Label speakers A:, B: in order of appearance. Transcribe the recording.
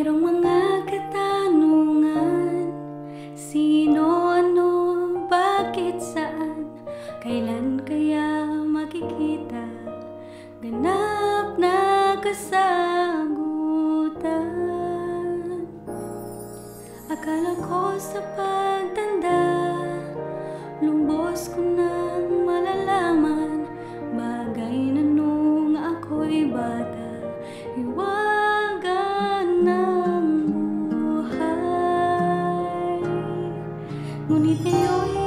A: Merong mga katanungan: sino, ano, bakit, saan, kailan kaya makikita ganap na kasagutan? Akala ko sa pagtanda, lubos ko nang malalaman bagay na nung ako'y bata, hiwaga ng buhay. Ngunit ngayon'y